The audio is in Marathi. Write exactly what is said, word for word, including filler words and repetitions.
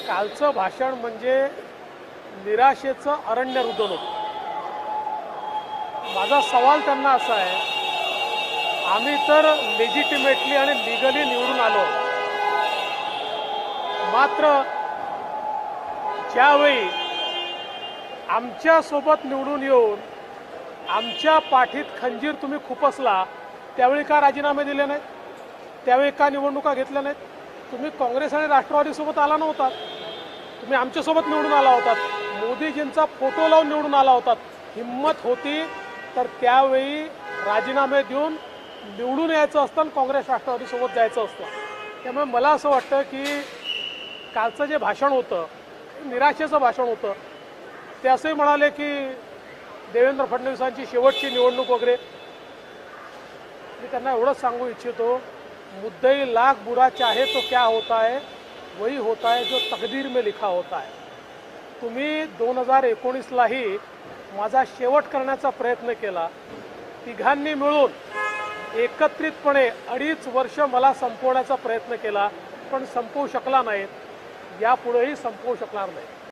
कालचं भाषण म्हणजे निराशेचं अरण्य रुदन होतं। माझा सवाल त्यांना असा आहे, आम्ही तर लेजिटिमेटली आणि लिगली निवडून आलो, मात्र ज्यावेळी आमच्यासोबत निवडून येऊन आमच्या पाठीत खंजीर तुम्ही खुपसला त्यावेळी का राजीनामे दिले नाहीत? त्यावेळी का निवडणुका घेतल्या नाहीत? तुम्ही काँग्रेस आणि राष्ट्रवादीसोबत आला नव्हतात, तुम्ही आमच्यासोबत निवडून आला होतात, मोदीजींचा फोटो लावून निवडून आला होतात। हिम्मत होती तर त्यावेळी राजीनामे देऊन निवडून यायचं असतं, काँग्रेस राष्ट्रवादीसोबत जायचं असतं। त्यामुळे मला असं वाटतं की कालचं जे भाषण होतं निराशेचं भाषण होतं। ते असंही म्हणाले की देवेंद्र फडणवीसांची शेवटची निवडणूक वगैरे। मी त्यांना एवढंच सांगू इच्छितो, मुद्दई लाख बुरा चाहे तो क्या होता है, वही होता है जो तकदीर में लिखा होता है। तुम्ही दोन हजार एकोणीसलाही माझा शेवट करण्याचा प्रयत्न केला, तिघांनी मिळून एकत्रितपणे अडीच वर्ष मला संपवण्याचा प्रयत्न केला, पण संपवू शकला नाहीत, यापुढेही संपवू शकणार नाही।